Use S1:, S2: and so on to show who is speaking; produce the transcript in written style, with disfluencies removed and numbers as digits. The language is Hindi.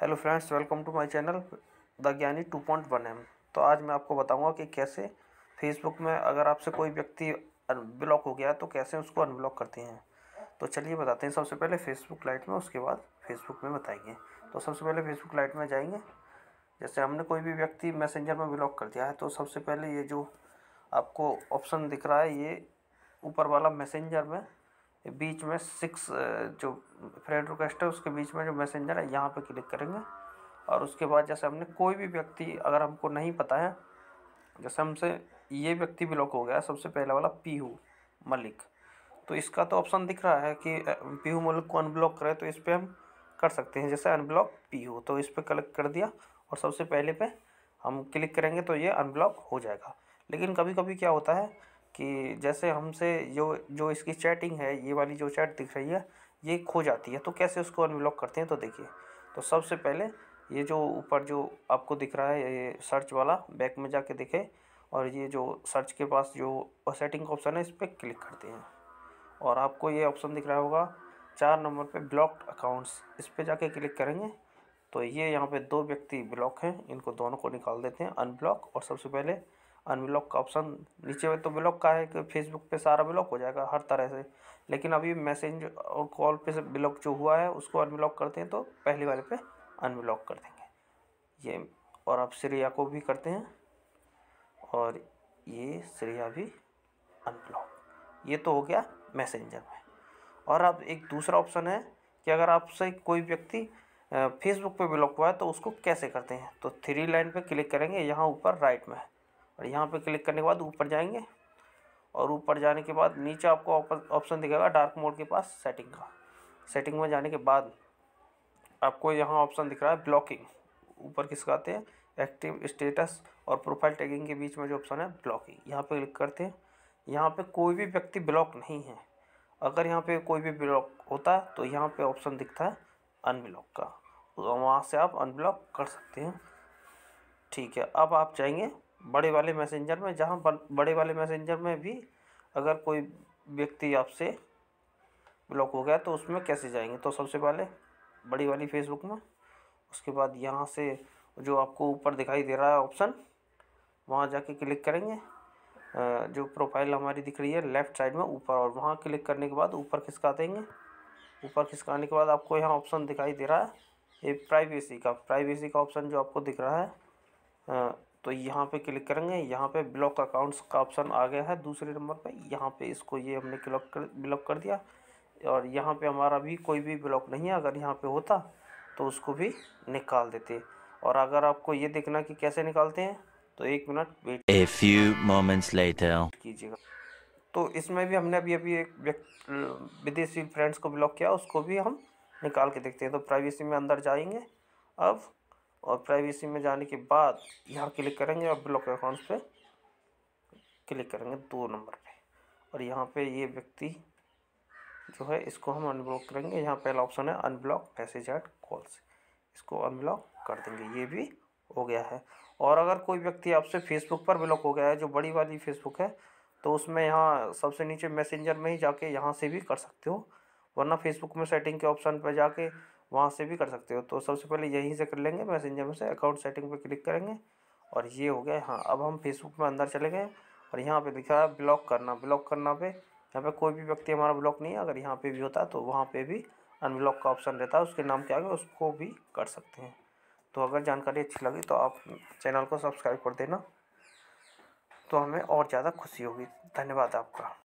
S1: Hello friends, welcome to my channel the Gyani 2.1M। तो आज मैं आपको बताऊंगा कि कैसे फेसबुक में अगर आपसे कोई व्यक्ति ब्लॉक हो गया तो कैसे उसको अनब्लॉक करते हैं। तो चलिए बताते हैं। सबसे पहले फेसबुक लाइट में, उसके बाद फेसबुक में बताएंगे। तो सबसे पहले फेसबुक लाइट में जाएंगे। जैसे हमने कोई भी व्यक्ति मैसेंजर में ब्लॉक कर दिया है तो सबसे पहले ये जो आपको ऑप्शन दिख रहा है, ये ऊपर वाला मैसेंजर में बीच में 6 जो फ्रेंड रिक्वेस्ट है उसके बीच में जो मैसेंजर है यहाँ पे क्लिक करेंगे। और उसके बाद जैसे हमने कोई भी व्यक्ति अगर हमको नहीं पता है, जैसे हमसे ये व्यक्ति ब्लॉक हो गया सबसे पहला वाला पीहू मलिक, तो इसका तो ऑप्शन दिख रहा है कि पीहू मलिक को अनब्लॉक करें, तो इस पर हम कर सकते हैं। जैसे अनब्लॉक पीहू, तो इस पर क्लिक कर दिया और सबसे पहले पे हम क्लिक करेंगे तो ये अनब्लॉक हो जाएगा। लेकिन कभी कभी क्या होता है कि जैसे हमसे जो जो इसकी चैटिंग है, ये वाली जो चैट दिख रही है ये खो जाती है, तो कैसे उसको अनब्लॉक करते हैं। तो देखिए, तो सबसे पहले ये जो ऊपर जो आपको दिख रहा है ये सर्च वाला, बैक में जाके देखें और ये जो सर्च के पास जो सेटिंग का ऑप्शन है इस पर क्लिक करते हैं और आपको ये ऑप्शन दिख रहा होगा 4 नंबर पे ब्लॉक्ड अकाउंट्स, इस पर जाके क्लिक करेंगे तो ये यहाँ पे 2 व्यक्ति ब्लॉक हैं, इनको दोनों को निकाल देते हैं अनब्लॉक। और सबसे पहले अनब्लॉक का ऑप्शन नीचे में तो ब्लॉक का है कि फेसबुक पे सारा ब्लॉक हो जाएगा हर तरह से, लेकिन अभी मैसेज और कॉल पे से ब्लॉक जो हुआ है उसको अनब्लॉक करते हैं तो पहले वाले पे अनब्लॉक कर देंगे ये। और आप श्रेया को भी करते हैं और ये श्रेया भी अनब्लॉक। ये तो हो गया मैसेंजर में। और अब एक दूसरा ऑप्शन है कि अगर आपसे कोई व्यक्ति फेसबुक पे ब्लॉक हुआ है तो उसको कैसे करते हैं। तो 3 लाइन पे क्लिक करेंगे यहाँ ऊपर राइट में, और यहाँ पे क्लिक करने के बाद ऊपर जाएंगे और ऊपर जाने के बाद नीचे आपको ऑप्शन दिखेगा डार्क मोड के पास सेटिंग का। सेटिंग में जाने के बाद आपको यहाँ ऑप्शन दिख रहा है ब्लॉकिंग, ऊपर किसका आते हैं एक्टिव स्टेटस और प्रोफाइल टैगिंग के बीच में जो ऑप्शन है ब्लॉकिंग, यहाँ पे क्लिक करते हैं। यहाँ पे कोई भी व्यक्ति ब्लॉक नहीं है, अगर यहाँ पे कोई भी ब्लॉक होता है तो यहाँ पे ऑप्शन दिखता है अनब्लॉक का, तो वहाँ से आप अनब्लॉक कर सकते हैं। ठीक है, अब आप जाएंगे बड़े वाले मैसेंजर में, जहाँ बड़े वाले मैसेंजर में भी अगर कोई व्यक्ति आपसे ब्लॉक हो गया तो उसमें कैसे जाएंगे। तो सबसे पहले बड़ी वाली फेसबुक में, उसके बाद यहाँ से जो आपको ऊपर दिखाई दे रहा है ऑप्शन, वहाँ जाके क्लिक करेंगे। जो प्रोफाइल हमारी दिख रही है लेफ़्ट साइड में ऊपर, और वहाँ क्लिक करने के बाद ऊपर खिसका देंगे। ऊपर खिसकाने के बाद आपको यहाँ ऑप्शन दिखाई दे रहा है ये प्राइवेसी का ऑप्शन जो आपको दिख रहा है, तो यहाँ पे क्लिक करेंगे। यहाँ पे ब्लॉक अकाउंट्स का ऑप्शन आ गया है दूसरे नंबर पे, यहाँ पे इसको ये हमने ब्लॉक कर दिया। और यहाँ पे हमारा भी कोई भी ब्लॉक नहीं है, अगर यहाँ पे होता तो उसको भी निकाल देते। और अगर आपको ये देखना कि कैसे निकालते हैं तो 1 minute wait
S2: A few moments later.
S1: कीजिएगा। तो इसमें भी हमने अभी अभी एक विदेशी फ्रेंड्स को ब्लॉक किया, उसको भी हम निकाल के देखते हैं। तो प्राइवेसी में अंदर जाएंगे अब, और प्राइवेसी में जाने के बाद यहाँ क्लिक करेंगे और ब्लॉक अकाउंट्स पे क्लिक करेंगे 2 नंबर पे, और यहाँ पे ये व्यक्ति जो है इसको हम अनब्लॉक करेंगे। यहाँ पहला ऑप्शन है अनब्लॉक मैसेज एट कॉल्स, इसको अनब्लॉक कर देंगे, ये भी हो गया है। और अगर कोई व्यक्ति आपसे फेसबुक पर ब्लॉक हो गया है, जो बड़ी वाली फेसबुक है, तो उसमें यहाँ सबसे नीचे मैसेंजर में ही जाके यहाँ से भी कर सकते हो, वरना फेसबुक में सेटिंग के ऑप्शन पर जाके वहाँ से भी कर सकते हो। तो सबसे पहले यहीं से कर लेंगे, मैसेंजर में से अकाउंट सेटिंग पे क्लिक करेंगे और ये हो गया। हाँ, अब हम फेसबुक में अंदर चले गए और यहाँ पे दिखा है ब्लॉक करना पे, यहाँ पे कोई भी व्यक्ति हमारा ब्लॉक नहीं है। अगर यहाँ पे भी होता है तो वहाँ पे भी अनब्लॉक का ऑप्शन रहता है, उसके नाम के आगे उसको भी कर सकते हैं। तो अगर जानकारी अच्छी लगी तो आप चैनल को सब्सक्राइब कर देना, तो हमें और ज़्यादा खुशी होगी। धन्यवाद आपका।